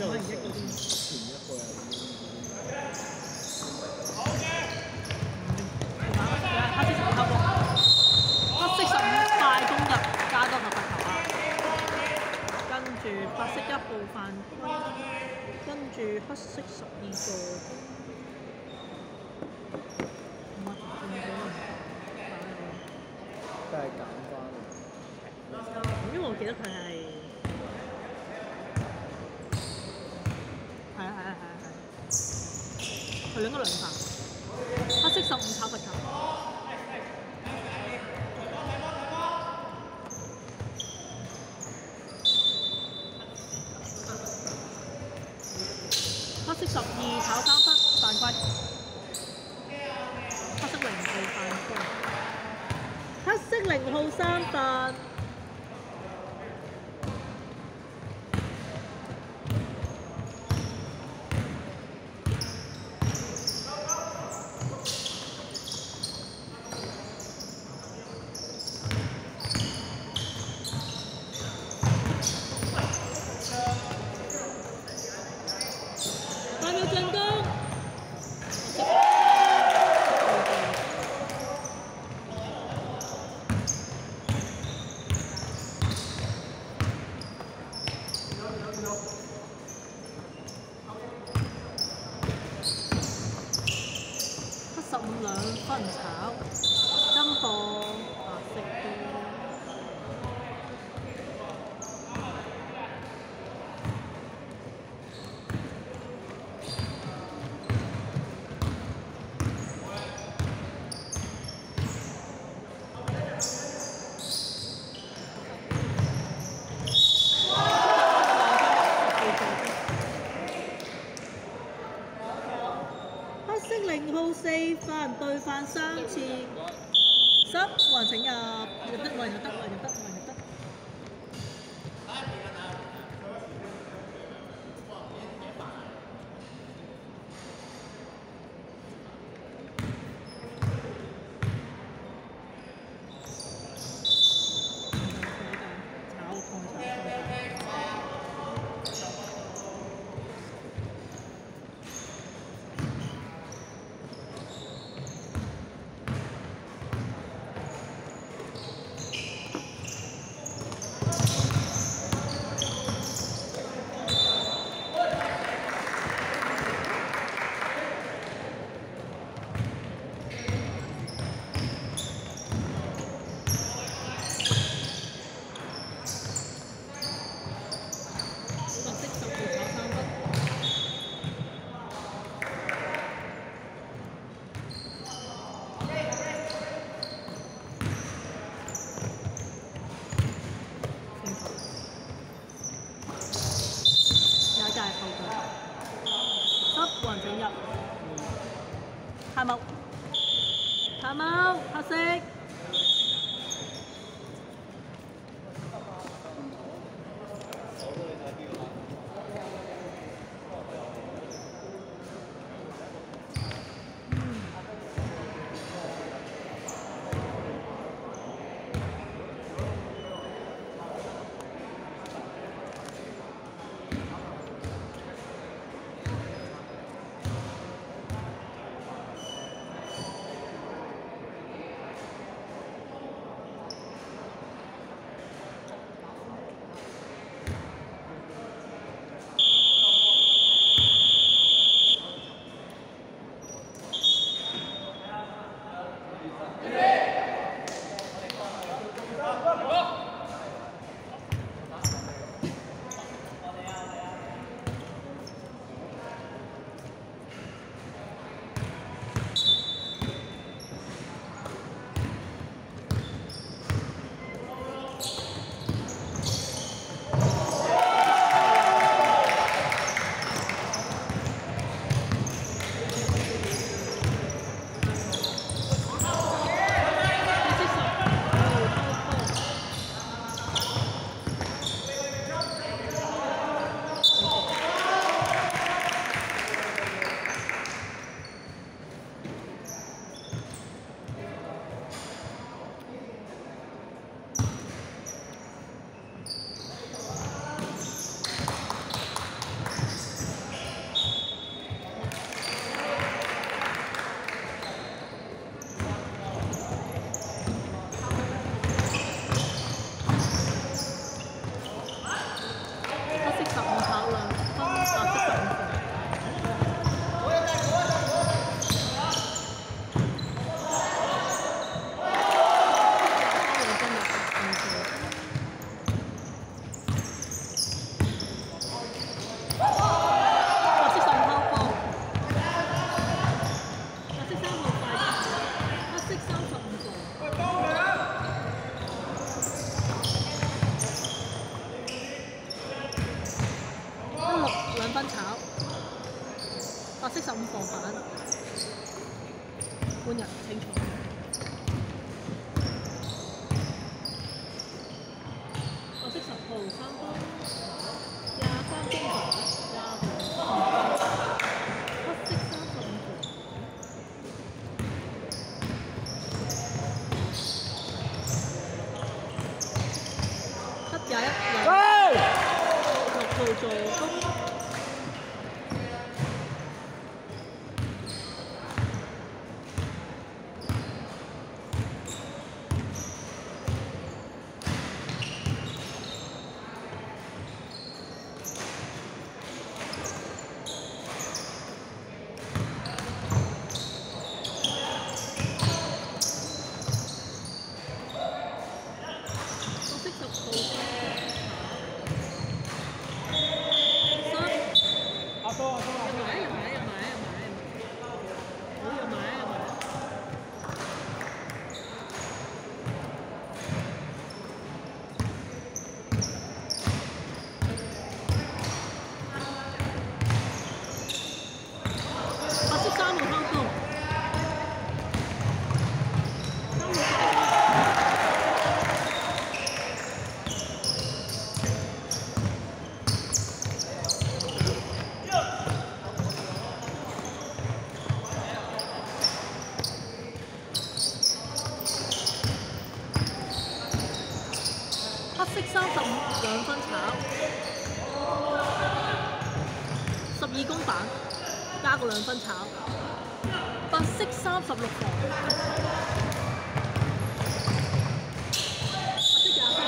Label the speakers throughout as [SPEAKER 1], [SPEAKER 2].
[SPEAKER 1] 可能1嗰啲。
[SPEAKER 2] 前一個又點？
[SPEAKER 1] 黑色15級喎，黑色15快攻入加多個罰球啊！跟住白色1號犯規，跟住黑色12個。
[SPEAKER 2] 都係減翻。
[SPEAKER 1] 因為我記得佢係佢兩個兩犯，黑色15炒罰球。黑色12炒3分犯規，黑色0號犯規，黑色0號3犯。0號4犯對犯3次，冇人請入，入得，冇人入得，冇人入得，冇人入得。下貓黑色。 2分炒，白色15防反，換人清楚。白色10號3分，23中防，25分，黑色35防。黑21兩，6號助攻。黑色35兩分炒，12公板加個2分炒，白色36防，白色23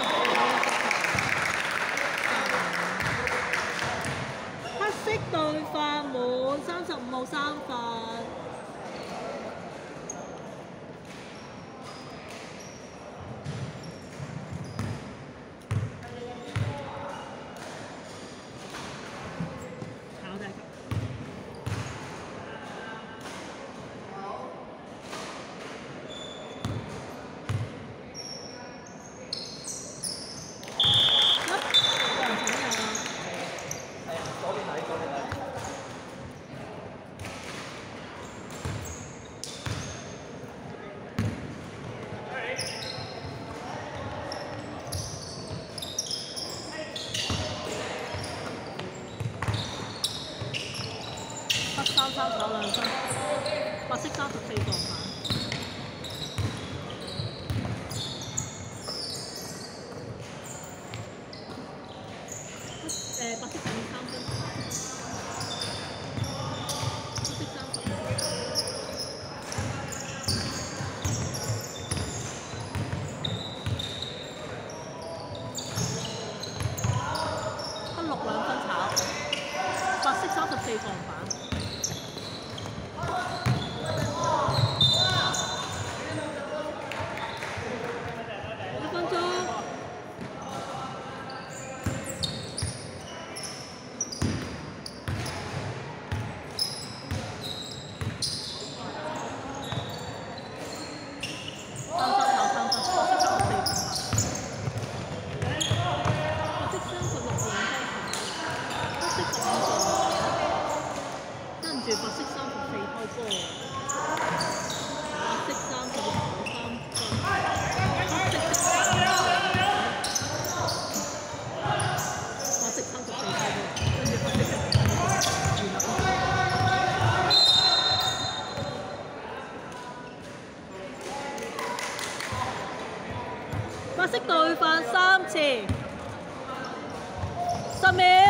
[SPEAKER 1] 防，黑色對法滿35號3分。黑33炒2分，白色34防反。白色13分，黑色30。黑62分炒，白色34防反。跟住白色34偷波，白色36攞3分，黑色白色34偷波，跟住黑色白色對犯3次，10秒。